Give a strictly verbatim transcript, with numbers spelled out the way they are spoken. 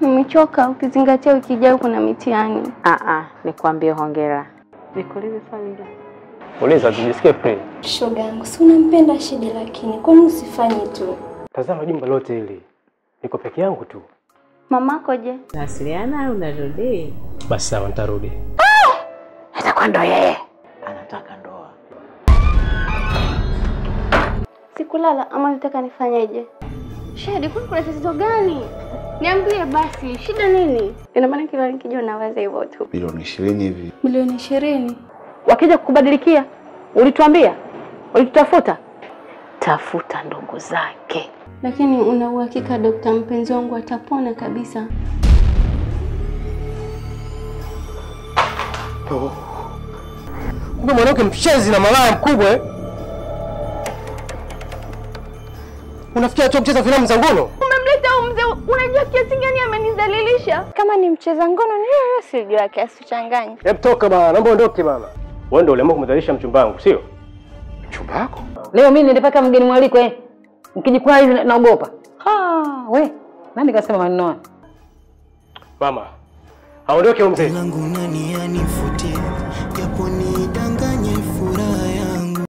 Nimechoka ukizingatia wiki ijayo kuna mitihani. Ah ah, nikwambie hongera. Nikuulize swali gani? Uliza tujisikie free. Shoga yangu, si unampenda Shidi lakini kwani usifanye tu? Tazama jumba lote hili. Niko peke yangu tu. Mamako je? Nasiliana au unarudi? Basi sawa nitarudi. Ah! Hata kwa ndo yeye anataka ndoa. Sikulala ama unataka nifanyeje? Shidi, kuna tatizo gani? Niambie basi, shida nini? Ina maana kila nikija nawaza hivyo tu. Milioni ishirini hivi. Milioni ishirini. Wakija kukubadilikia, ulituambia? Ulitutafuta? Tafuta ndugu zake. Lakini una uhakika daktari mpenzi wangu atapona kabisa? Oh. Kumbe mwanamke mshenzi na malaya mkubwa eh? Unafikia tu kucheza filamu za ngono? Umemleta huyu mzee, unajua kiasi gani amenidhalilisha? Kama ni mcheza ngono ni wewe, sijua kiasi changanya. Hebu toka bana, naomba ondoke bana. Wewe ndio uliamua kumdhalilisha mchumba wangu, sio? Mchumba wako? Leo mimi nilipaka mgeni mwaliko eh. Mkijikuna hivi naogopa. Ha, we. Nani kasema maneno haya? Mama. Aondoke huyu mzee. Langu nani anifutie, japo nidanganye furaha.